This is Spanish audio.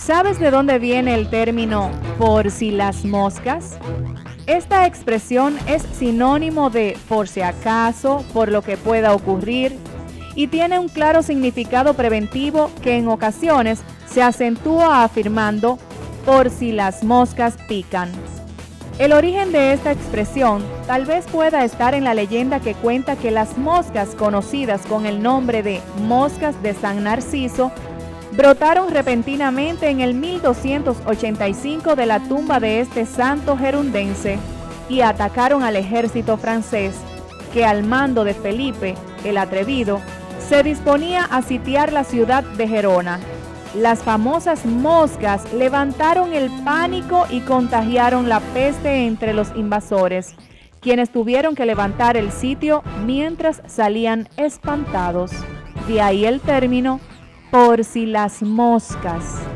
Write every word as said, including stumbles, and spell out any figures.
¿Sabes de dónde viene el término por si las moscas? Esta expresión es sinónimo de por si acaso, por lo que pueda ocurrir, y tiene un claro significado preventivo que en ocasiones se acentúa afirmando por si las moscas pican. El origen de esta expresión tal vez pueda estar en la leyenda que cuenta que las moscas conocidas con el nombre de moscas de San Narciso brotaron repentinamente en el mil doscientos ochenta y cinco de la tumba de este santo gerundense y atacaron al ejército francés, que al mando de Felipe el Atrevido se disponía a sitiar la ciudad de Gerona. Las famosas moscas levantaron el pánico y contagiaron la peste entre los invasores, quienes tuvieron que levantar el sitio mientras salían espantados. De ahí el término por si las moscas.